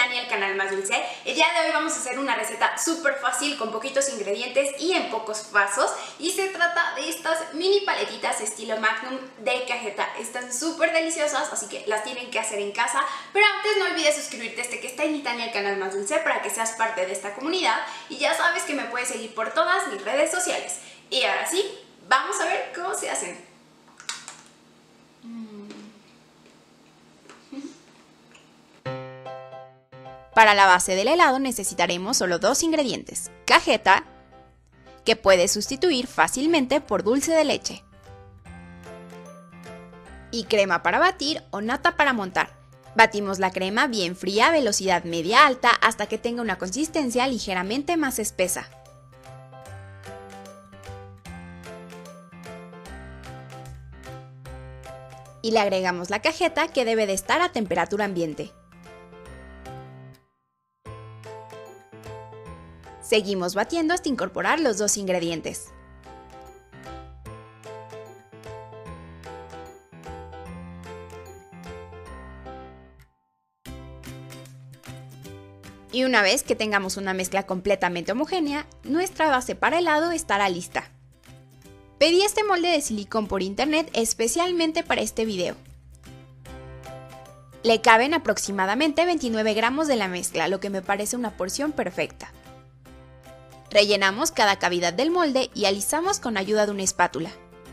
Tania, el canal Más Dulce. El día de hoy vamos a hacer una receta súper fácil con poquitos ingredientes y en pocos pasos. Y se trata de estas mini paletitas estilo Magnum de cajeta. Están súper deliciosas, así que las tienen que hacer en casa. Pero antes no olvides suscribirte que está en Tania, el canal Más Dulce, para que seas parte de esta comunidad. Y ya sabes que me puedes seguir por todas mis redes sociales. Y ahora sí, vamos a ver cómo se hacen. Para la base del helado necesitaremos solo dos ingredientes: cajeta, que puedes sustituir fácilmente por dulce de leche, y crema para batir o nata para montar. Batimos la crema bien fría a velocidad media-alta hasta que tenga una consistencia ligeramente más espesa. Y le agregamos la cajeta, que debe de estar a temperatura ambiente. Seguimos batiendo hasta incorporar los dos ingredientes. Y una vez que tengamos una mezcla completamente homogénea, nuestra base para helado estará lista. Pedí este molde de silicón por internet especialmente para este video. Le caben aproximadamente 29 gramos de la mezcla, lo que me parece una porción perfecta. Rellenamos cada cavidad del molde y alisamos con ayuda de una espátula.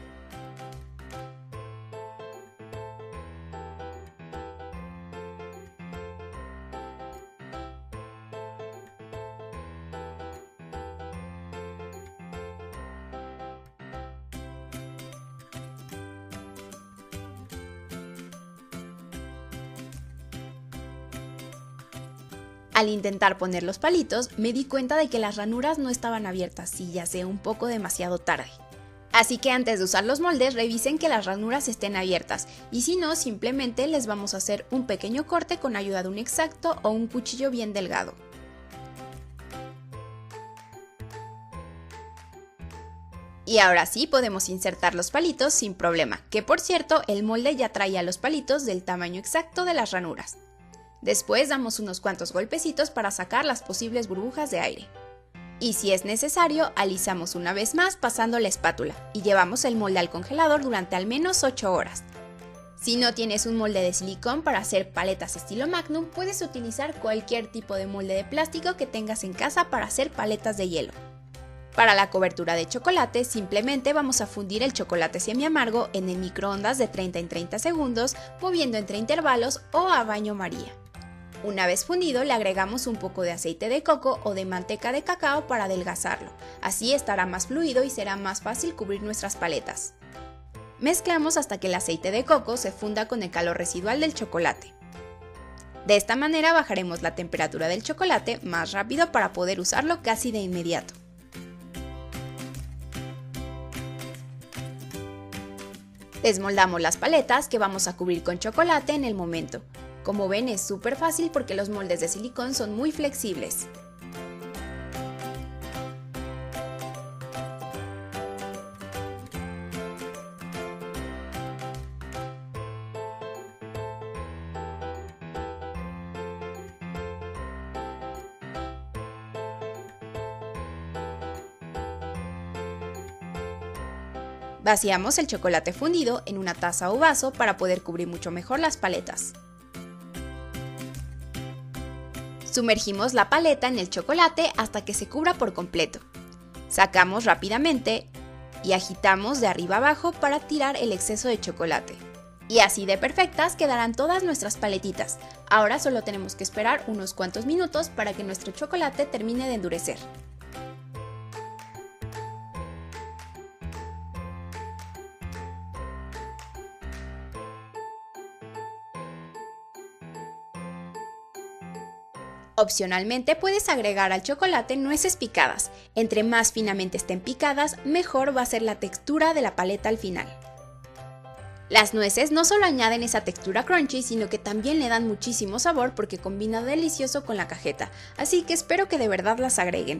Al intentar poner los palitos, me di cuenta de que las ranuras no estaban abiertas y ya sé, un poco demasiado tarde. Así que antes de usar los moldes, revisen que las ranuras estén abiertas, y si no, simplemente les vamos a hacer un pequeño corte con ayuda de un X-Acto o un cuchillo bien delgado. Y ahora sí podemos insertar los palitos sin problema, que por cierto, el molde ya traía los palitos del tamaño exacto de las ranuras. Después damos unos cuantos golpecitos para sacar las posibles burbujas de aire. Y si es necesario, alisamos una vez más pasando la espátula y llevamos el molde al congelador durante al menos 8 horas. Si no tienes un molde de silicón para hacer paletas estilo Magnum, puedes utilizar cualquier tipo de molde de plástico que tengas en casa para hacer paletas de hielo. Para la cobertura de chocolate, simplemente vamos a fundir el chocolate semiamargo en el microondas de 30 en 30 segundos, moviendo entre intervalos o a baño María. Una vez fundido, le agregamos un poco de aceite de coco o de manteca de cacao para adelgazarlo. Así estará más fluido y será más fácil cubrir nuestras paletas. Mezclamos hasta que el aceite de coco se funda con el calor residual del chocolate. De esta manera bajaremos la temperatura del chocolate más rápido para poder usarlo casi de inmediato. Desmoldamos las paletas que vamos a cubrir con chocolate en el momento. Como ven, es súper fácil porque los moldes de silicón son muy flexibles. Vaciamos el chocolate fundido en una taza o vaso para poder cubrir mucho mejor las paletas. Sumergimos la paleta en el chocolate hasta que se cubra por completo. Sacamos rápidamente y agitamos de arriba abajo para tirar el exceso de chocolate. Y así de perfectas quedarán todas nuestras paletitas. Ahora solo tenemos que esperar unos cuantos minutos para que nuestro chocolate termine de endurecer. Opcionalmente puedes agregar al chocolate nueces picadas. Entre más finamente estén picadas, mejor va a ser la textura de la paleta al final. Las nueces no solo añaden esa textura crunchy, sino que también le dan muchísimo sabor porque combina delicioso con la cajeta, así que espero que de verdad las agreguen.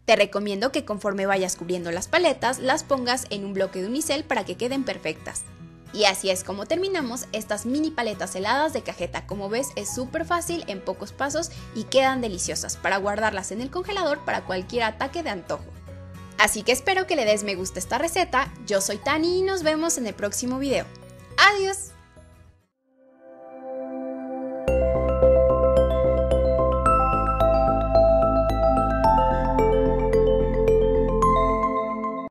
Te recomiendo que conforme vayas cubriendo las paletas, las pongas en un bloque de unicel para que queden perfectas. Y así es como terminamos estas mini paletas heladas de cajeta. Como ves, es súper fácil, en pocos pasos y quedan deliciosas para guardarlas en el congelador para cualquier ataque de antojo. Así que espero que le des me gusta a esta receta. Yo soy Tani y nos vemos en el próximo video. ¡Adiós!